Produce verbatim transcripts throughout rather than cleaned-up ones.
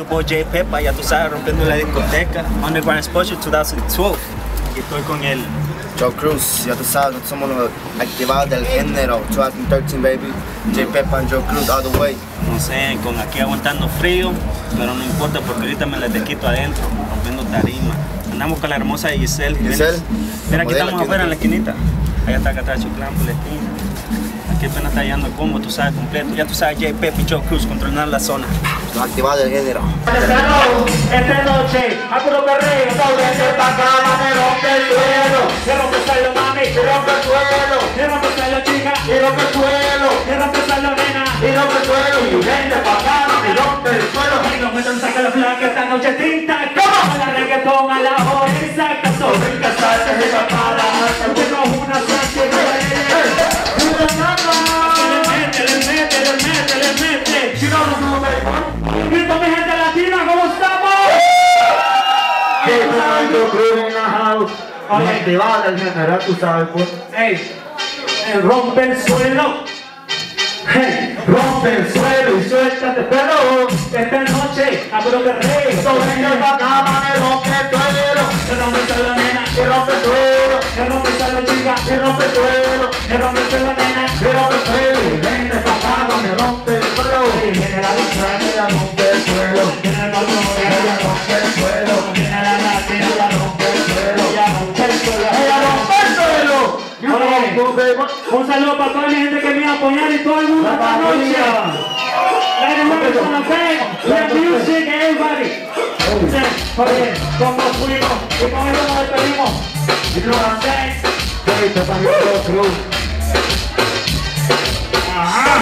tu boy J Pepa, ya tú sabes, rompiendo la discoteca. Underground Exposure dos mil doce. Y estoy con el Joe Cruz, ya tú sabes, nosotros somos los activados del género. dos mil trece, baby. J Pepa and Joe Cruz all the way. No sé, con aquí aguantando frío, pero no importa porque ahorita me la desquito adentro, rompiendo tarima. Andamos con la hermosa Giselle. Giselle. Mira, aquí estamos afuera en la esquinita. Allá está Catacho Clan por la esquina. Aquí apenas está llegando el combo, tú sabes, completo. Ya tú sabes, J Pepa y Joe Cruz controlando la zona. Los activados del género. Esta noche, a puro perreo, todo desde pa' acá, me rompe el suelo. Me rompe el suelo, mami, me rompe el suelo. Me rompe el suelo, chica, me rompe el suelo. Me rompe el suelo, nena, me rompe el suelo. Y vente pa' acá, me rompe el suelo. Y no me saca la placa esta noche tinta. Como la reggaetón a la hora exacta. Sobre el casarte de la para. Porque no es una suerte, le mete, le mete, le mete, le mete. Si no, no, no, no. Grito mi gente latina, ¿cómo estamos? Oye, activada el general, tú sabes, pues. Ey, rompe el suelo. Hey, rompe el suelo y suéltate, pero esta noche abro que rey. Sobre el bacama me rompe el suelo. Me rompe el suelo, nena, me rompe el suelo. Me rompe el suelo, chica, me rompe el suelo. Me rompe el suelo, nena, me rompe el suelo. Y vente pa' acá, me rompe el suelo. Y general ella rompe el suelo. General ella rompe el suelo. General latina, ella rompe el suelo. Ella rompe el suelo. Ella rompe el suelo. Un saludo para toda la gente que viene a apoyar y todo el mundo esta noche. Let it work on the bank. Let music, everybody. Oye, como fuimos y con eso nos despedimos. You know what I'm saying? Ajá.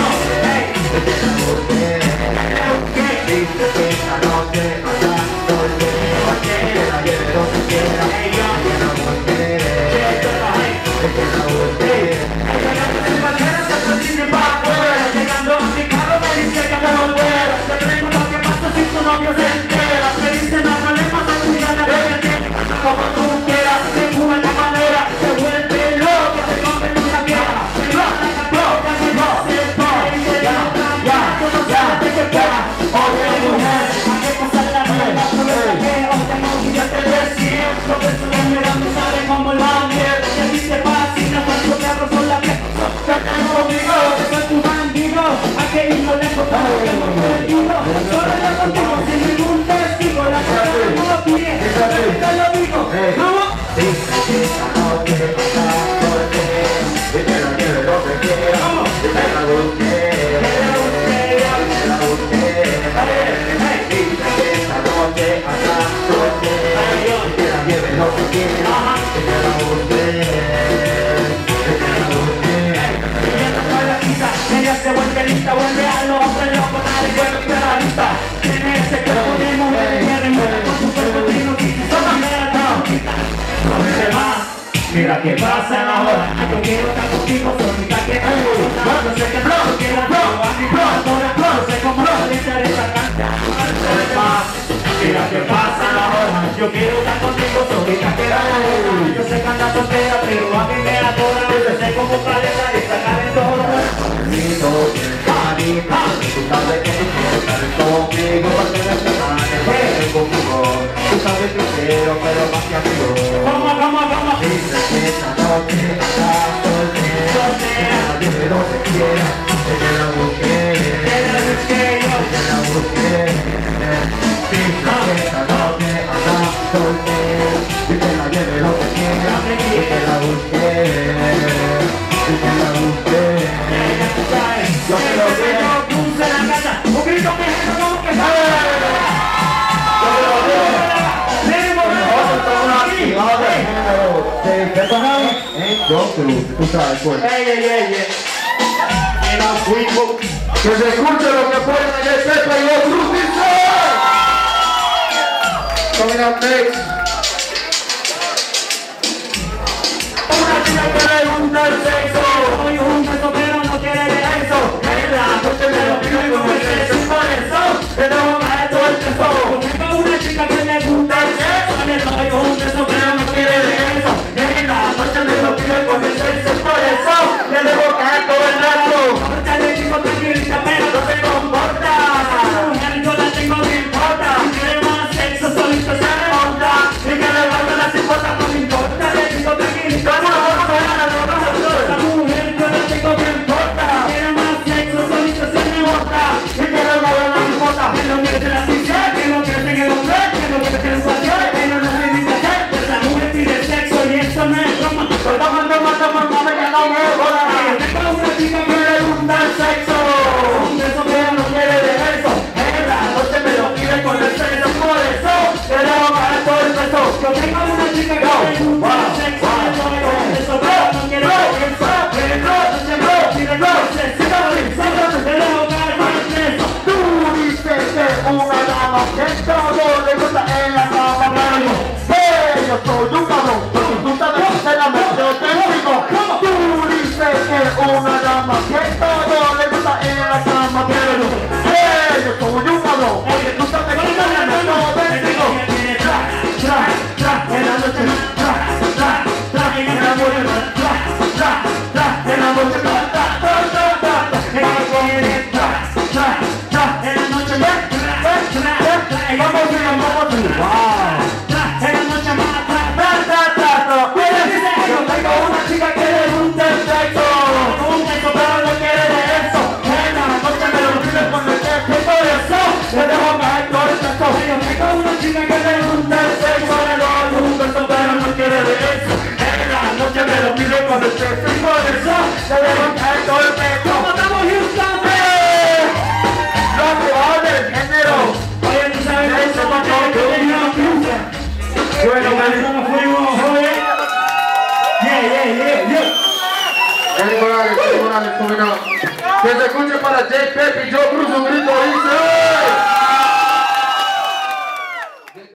Como tú quieras, de buena manera, se vuelve loco, se come una guerra, se roca, se roca, se roca, se roca, ya, ya, ya, te queda, oye mujer, hay que pasar la vida, aprovecha que hoy te olvídate de siempre, que su manera no sabe cómo la mierda, que dice fascina cuando te abro por la piel, trata conmigo, que soy tu bandido, hay que irnos lejos, para que no perdido, solo yo contigo, sin ningún testigo, la cara no lo pide, te lo digo, ¿cómo? Dice que esta noche pasa por ti, y te la quiero lo que quiera, y te la busqué, te la busqué, te la busqué. Dice que esta noche pasa por ti, y te la lleve lo que quiera, y te la busqué, y te la busqué. Ella se vuelve lista, vuelve a los hombres locos, nadie vuelve esperanza. Tiene ese cuerpo de mujer, que remueve con su cuerpo fino, y su manera no más. Mira qué pasa ahora, yo quiero estar contigo, solita que no yo sé que no quieras, pero a mi corazón, no sé cómo realizar esa canción. Mira qué pasa ahora, yo quiero estar contigo, solita que no yo sé que andas soltera, pero a mí me adora, yo sé cómo calentar y sacar de todo. Tú sabes que tú quieres estar conmigo, porque me estás conmigo. Tú sabes que quiero, pero más que amigo. Vamos, vamos, vamos. Dice que esta noche estás soltera, dime lo que quieras, que te la busqué, que te la busqué yo, que te la busqué. Dice que esta noche estás soltera, y te la lleve lo que quieras, que te la busqué, que te la busqué. Yo te lo digo, puse la casa, un grito que es como que sabe. Yo te lo digo. Tenemos aquí. ¿Qué pasa? Joe Cruz, tú sabes, pues. Ey, ey, ey, ey. Y nos fuimos. Que se escuche lo que ponen en el Pepa y Joe Cruz dice. Coming up next. Una chica que le gusta el sexo. Soy un beso pero no quiere eso. En la noche me lo pido y con el sexo. Por eso te debo caer todo el tesoro. Tengo una chica que le gusta el sexo. Soy un beso pero no quiere eso. En la noche me lo pido y con el sexo. Por eso te debo caer todo el rato. Ahorita le digo tranquilita pero no te comportas. Mujer yo la tengo, no importa. cama, que todo le gusta en la cama, pero yo, hey, yo soy un cabrón, oye, tú sabes que yo no me lo bendigo. Tra, tra, tra, en la noche, tra, tra, tra, en la noche, tra, tra, tra, en la noche, tra, tra, tra, tra, tra, en la noche, tra, tra, tra, en la noche, tra, tra, tra, tra, vamos a ir, vamos a ir, wow. En la noche más, tra, tra, tra, tra, tra, yo tengo una chica que le gusta el sexo, un sexo pero no quiere de eso, en la noche me lo pide cuando esté escrito eso, le dejo caer todo el sexo, yo tengo una chica que le gusta el sexo, le doy un beso pero no quiere de eso, en la noche me lo pide cuando esté escrito eso, le dejo caer todo el sexo. ¿Cómo estamos, Houston? Los jugadores del género, oye, tú sabes eso, cuando yo digo Houston. Bueno, nos fuimos, joven. Yeah, yeah, yeah, yeah. Eddie Morales, Eddie Morales, coming out. Que se escuche para J Pepe y Joe